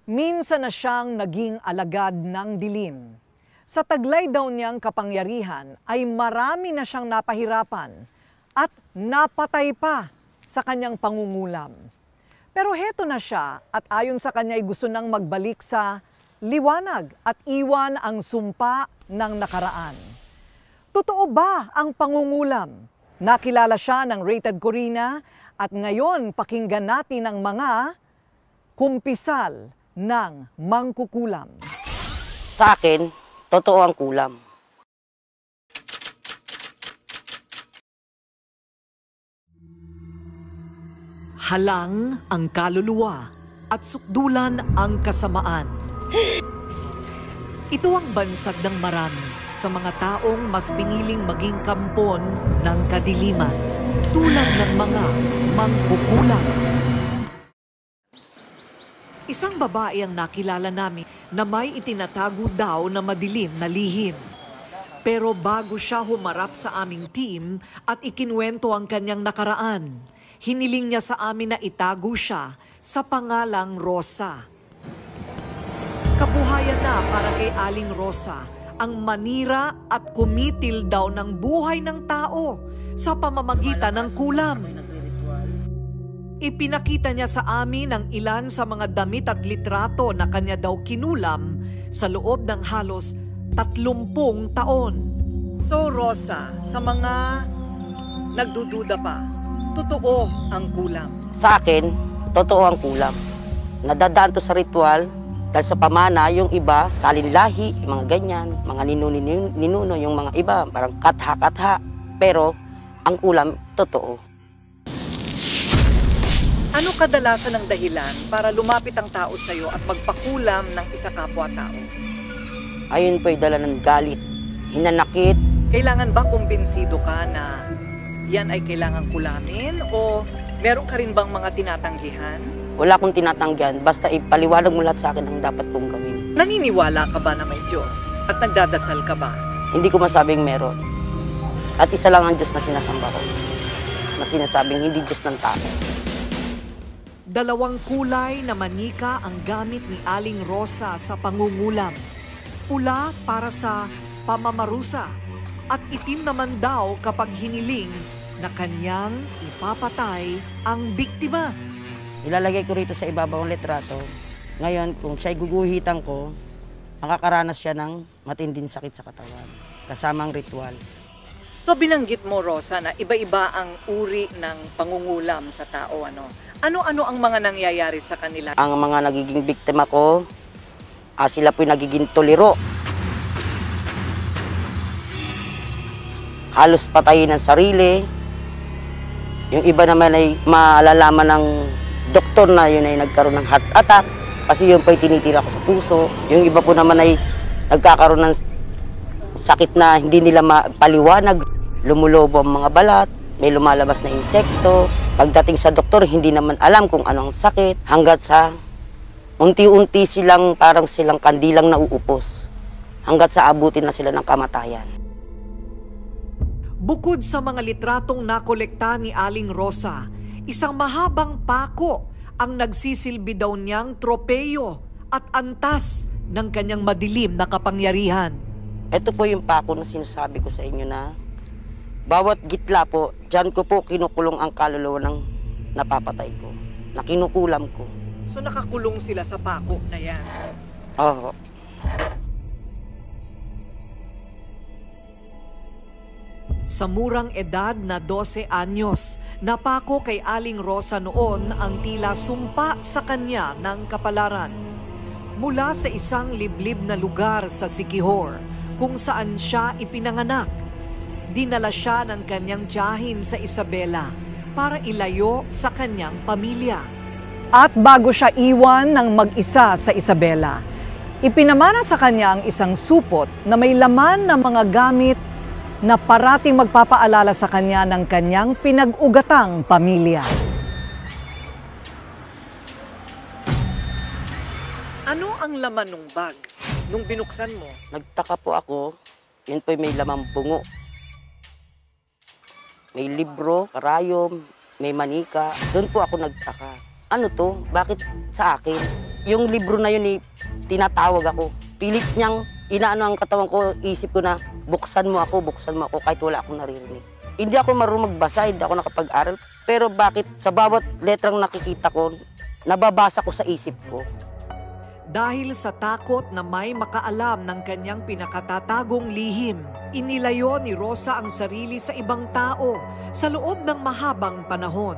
Minsan na siyang naging alagad ng dilim. Sa taglay daw niyang kapangyarihan ay marami na siyang napahirapan at napatay pa sa kanyang pangungulam. Pero heto na siya at ayon sa kanya ay gusto nang magbalik sa liwanag at iwan ang sumpa ng nakaraan. Totoo ba ang pangungulam? Nakilala siya ng Rated Corina at ngayon pakinggan natin ang mga kumpisal ng mangkukulam. Sa akin, totoo ang kulam. Halang ang kaluluwa at sukdulan ang kasamaan. Ito ang bansag ng marami sa mga taong mas piniling maging kampon ng kadiliman, tulad ng mga mangkukulam. Isang babae ang nakilala namin na may itinatago daw na madilim na lihim. Pero bago siya humarap sa aming team at ikinwento ang kanyang nakaraan, hiniling niya sa amin na itago siya sa pangalang Rosa. Kabuhayan na para kay Aling Rosa ang manira at kumitil daw ng buhay ng tao sa pamamagitan ng kulam. Ipinakita niya sa amin ang ilan sa mga damit at litrato na kanya daw kinulam sa loob ng halos 30 taon. So Rosa, sa mga nagdududa pa, totoo ang kulam? Sa akin, totoo ang kulam. Nadadaan to sa ritual dahil sa pamana, yung iba, salinlahi, mga ganyan, mga ninuno, yung mga iba, parang katha-katha. Pero ang kulam, totoo. Ano kadalasan ang dahilan para lumapit ang tao sa iyo at magpakulam ng isa kapwa-tao? Ayun po'y dala ng galit, hinanakit. Kailangan ba kumbinsido ka na yan ay kailangan kulamin o meron ka rin bang mga tinatanggihan? Wala akong tinatanggihan, basta ipaliwanag mo lahat sa akin ang dapat kong gawin. Naniniwala ka ba na may Diyos at nagdadasal ka ba? Hindi ko masabing meron. At isa lang ang Diyos na sinasamba ko, na sinasabing hindi Diyos ng tao. Dalawang kulay na manika ang gamit ni Aling Rosa sa pangungulam. Pula para sa pamamarusa at itim naman daw kapag hiniling na kanyang ipapatay ang biktima. Ilalagay ko rito sa ibabaw ang litrato. Ngayon, kung siya'y guguhitan ko, makakaranas siya ng matinding sakit sa katawan, kasama ang ritual. So binanggit mo, Rosa, na iba-iba ang uri ng pangungulam sa tao. Ano-ano ang mga nangyayari sa kanila? Ang mga nagiging biktima ko, sila po'y nagiging tuliro. Halos patayin ng sarili. Yung iba naman ay malalaman ng doktor na yun ay nagkaroon ng heart attack kasi yun po'y tinitira ko sa puso. Yung iba po naman ay nagkakaroon ng sakit na hindi nila mapaliwanag. Lumulobo ang mga balat, may lumalabas na insekto. Pagdating sa doktor, hindi naman alam kung ano ang sakit hanggat sa unti-unti silang parang silang kandilang nauupos hanggat sa abutin na sila ng kamatayan. Bukod sa mga litratong nakolekta ni Aling Rosa, isang mahabang pako ang nagsisilbi daw niyang tropeyo at antas ng kanyang madilim na kapangyarihan. Ito po yung pako na sinasabi ko sa inyo na bawat gitla po, dyan ko po kinukulong ang kaluluwa ng napapatay ko, na kinukulam ko. So nakakulong sila sa pako na yan? Oo. Sa murang edad na 12 anyos, napako kay Aling Rosa noon ang tila sumpa sa kanya ng kapalaran. Mula sa isang liblib na lugar sa Siquijor, kung saan siya ipinanganak, dinala siya ng kanyang tiyahin sa Isabela para ilayo sa kanyang pamilya. At bago siya iwan ng mag-isa sa Isabela, ipinamana sa kanya ang isang supot na may laman ng mga gamit na parating magpapaalala sa kanya ng kanyang pinag-ugatang pamilya. Ano ang laman ng bag nung binuksan mo? Nagtaka po ako, yun po'y may lamang bungo. May libro, karayom, may manika. Doon po ako nagtaka. Ano to? Bakit sa akin? Yung libro na yun, tinatawag ako. Pilit niyang inaano ang katawan ko, isip ko na buksan mo ako kahit wala akong naririnig. Hindi ako marunong magbasa, hindi ako nakapag-aral. Pero bakit sa bawat letrang nakikita ko, nababasa ko sa isip ko. Dahil sa takot na may makaalam ng kanyang pinakatatagong lihim, inilayo ni Rosa ang sarili sa ibang tao sa loob ng mahabang panahon.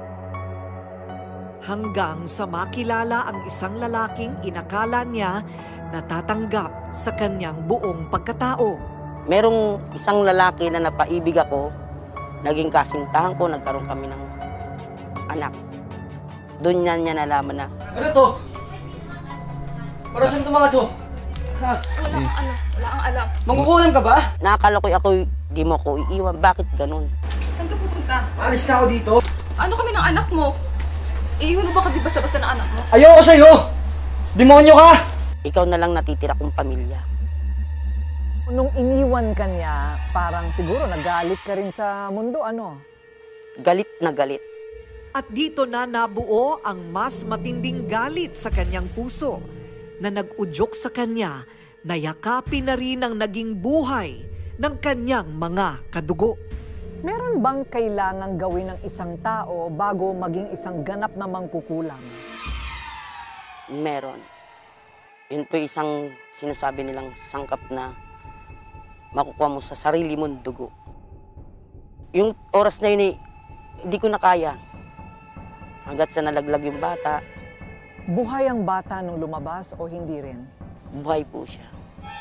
Hanggang sa makilala ang isang lalaking inakala niya na tatanggap sa kanyang buong pagkatao. Merong isang lalaki na napaibig ako, naging kasintahan ko, nagkaroon kami ng anak. Doon niya nalaman na. Ano to? Para saan ito mga to? Ha? Wala kang alam. Mangkukulam ka ba? Nakakala ko ako, di mo ko iiwan. Bakit ganun? Saan ka pupunta? Alis na ako dito. Ano kami ng anak mo? Iiwan mo ba kami basta-basta ng anak mo? Ayoko sa'yo! Demonyo ka! Ikaw na lang natitira kong pamilya. Nung iniwan ka niya, parang siguro nagalit ka rin sa mundo, ano? Galit na galit. At dito na nabuo ang mas matinding galit sa kanyang puso na nag-udyok sa kanya na yakapin na rin ang naging buhay ng kanyang mga kadugo. Meron bang kailangang gawin ng isang tao bago maging isang ganap na mangkukulam? Meron. Yun po isang sinasabi nilang sangkap na makukuha mo sa sarili mong dugo. Yung oras na yun, hindi ko na kaya. Hanggat sa nalaglag yung bata. Buhay ang bata nung lumabas o hindi rin? Buhay po siya.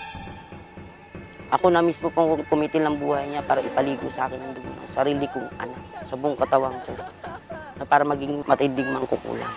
Ako na mismo pong kumitil ng buhay niya para ipaligo sa akin ang dugo ng sarili kong anak sa buong katawan ko na para maging matinding mangkukulam.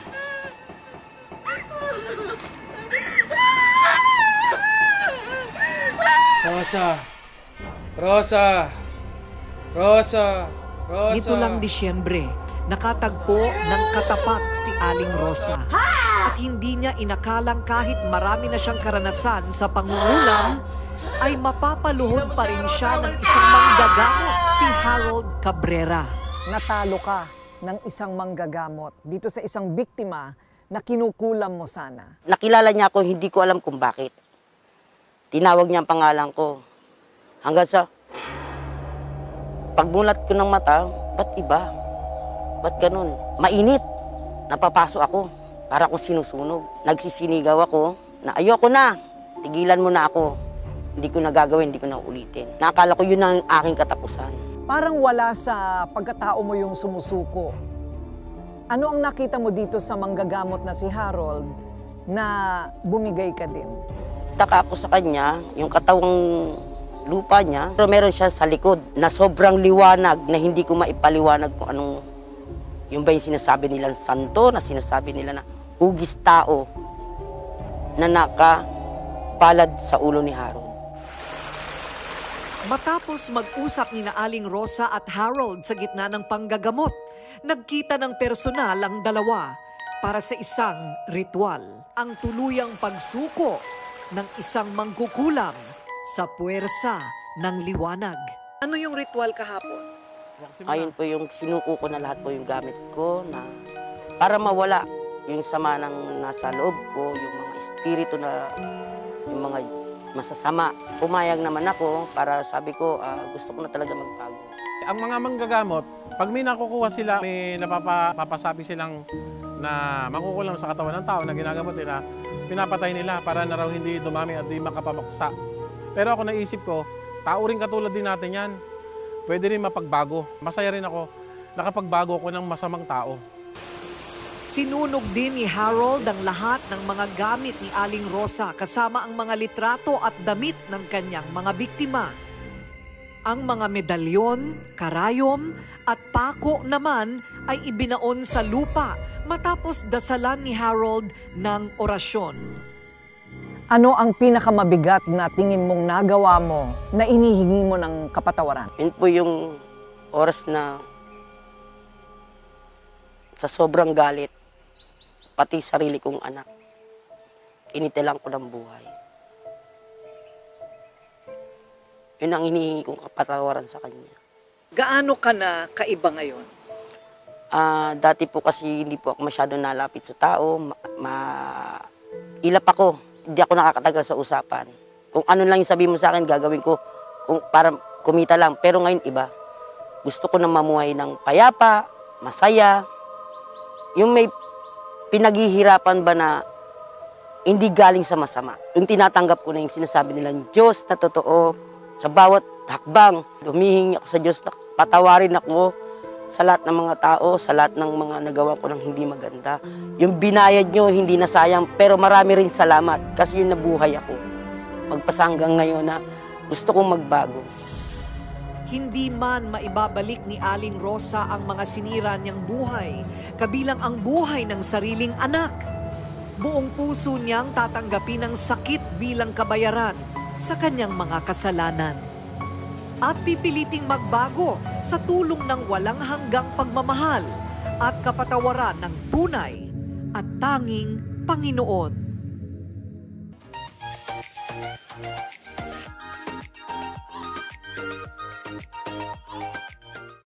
Rosa! Rosa! Rosa! Rosa! Nito lang Disyembre, nakatagpo ng katapat si Aling Rosa. At hindi niya inakalang kahit marami na siyang karanasan sa pangungulam, ay mapapaluhod pa rin siya ng isang manggagamot, si Harold Cabrera. Natalo ka ng isang manggagamot dito sa isang biktima na kinukulam mo sana. Nakilala niya ako, hindi ko alam kung bakit. Tinawag niya ang pangalan ko. Hanggang sa pagmulat ko ng mata, ba't iba? Ba't ganun? Mainit. Napapasok ako. Para akong sinusunog. Nagsisinigaw ako na ayoko na. Tigilan mo na ako. Hindi ko na gagawin, hindi ko na ulitin. Nakakala ko yun ang aking katapusan. Parang wala sa pagkatao mo yung sumusuko. Ano ang nakita mo dito sa manggagamot na si Harold na bumigay ka din? Taka ako sa kanya, yung katawang lupa niya, pero meron siya sa likod na sobrang liwanag na hindi ko maipaliwanag kung anong, yung ba yung sinasabi nilang santo, na sinasabi nila na hugis tao na nakapalad sa ulo ni Harold. Matapos mag-usap ni na Aling Rosa at Harold sa gitna ng panggagamot, nagkita ng personal ang dalawa para sa isang ritual. Ang tuluyang pagsuko ng isang mangkukulam sa puwersa ng liwanag. Ano yung ritual kahapon? Ayun po yung sinuko ko na lahat po yung gamit ko na para mawala yung sama ng nasa loob ko, yung mga espiritu na yung mga masasama. Pumayag naman ako para sabi ko gusto ko na talaga magbago. Ang mga manggagamot, pag may nakukuha sila, may napapasabi silang na makukulam sa katawan ng tao na ginagamot nila, pinapatay nila para na raw hindi dumami at di makapabaksa. Pero ako naisip ko, tao rin katulad din natin yan. Pwede rin mapagbago. Masaya rin ako, nakapagbago ko ng masamang tao. Sinunog din ni Harold ang lahat ng mga gamit ni Aling Rosa kasama ang mga litrato at damit ng kanyang mga biktima. Ang mga medalyon, karayom at pako naman ay ibinaon sa lupa matapos dasalan ni Harold ng orasyon. Ano ang pinakamabigat na tingin mong nagawa mo na inihingi mo ng kapatawaran? Yun po yung oras na sa sobrang galit, pati sarili kong anak, kinitilan ko ng buhay. Yun ang hinihingi kong kapatawaran sa kanya. Gaano ka na kaiba ngayon? Dati po kasi hindi po ako masyado nalapit sa tao, ilap ako. Hindi ako nakakatagal sa usapan. Kung ano lang yung sabihin mo sa akin, gagawin ko para kumita lang. Pero ngayon iba. Gusto ko na mamuhay ng payapa, masaya. Yung may pinaghihirapan ba na hindi galing sa masama. Yung tinatanggap ko na yung sinasabi nilang Diyos na totoo. Sa bawat hakbang, humihingi ako sa Diyos na patawarin ako sa lahat ng mga tao, sa lahat ng mga nagawa ko ng hindi maganda. Yung binayad nyo, hindi na sayang, pero marami rin salamat kasi yung nabuhay ako. Magpasa hanggang ngayon na gusto kong magbago. Hindi man maibabalik ni Aling Rosa ang mga sinira niyang buhay, kabilang ang buhay ng sariling anak. Buong puso niyang tatanggapin ang sakit bilang kabayaran sa kanyang mga kasalanan. At pipiliting magbago sa tulong ng walang hanggang pagmamahal at kapatawaran ng tunay at tanging Panginoon.